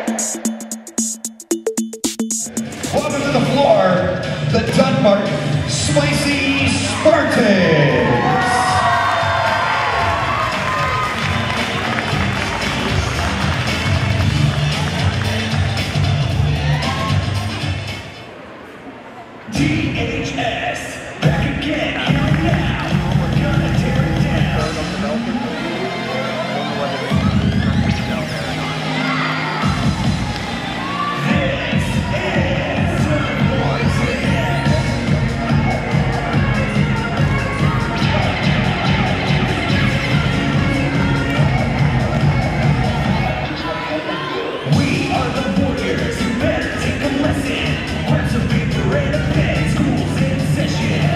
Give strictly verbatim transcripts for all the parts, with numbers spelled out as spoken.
Welcome to the floor, the Denmark Spicy Spartans. D H S, back again, here now. We're gonna tear it down. This is we are the warriors. You better take a lesson. Grab some paper and a pen. School's in session.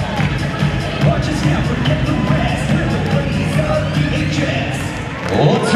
Let's